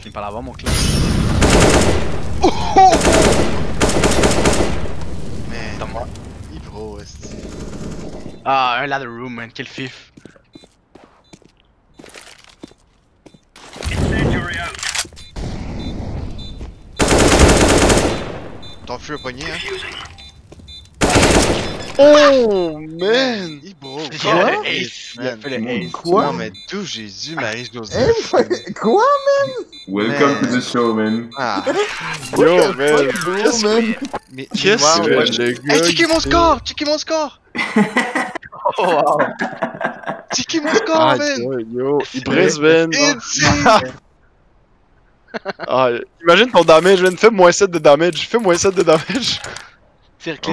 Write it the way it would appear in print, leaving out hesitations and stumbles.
finis par l'avoir, mon club. Mais. T'as moi. Ibro, est-ce. Ah, un ladder room, man. Quel fif. Ton feu a pogné, hein? Oh, man! Ibro, Il a quoi? le ace. Il a fait le ace. Quoi? Non, mais d'où Jésus, Marie, je dois Hein? Quoi, Welcome to the show, man. Ah, Yo, man! bro, man? mais. Qu'est-ce wow, que moi, le Hey, gars... checkez mon score! Checkez mon score! Oh, wow. Checkez mon score, Ah, man! yo, il brise, man! Insane! Ah, imagine ton damage, man! Fais -7 de damage! Fais -7 de damage! Tire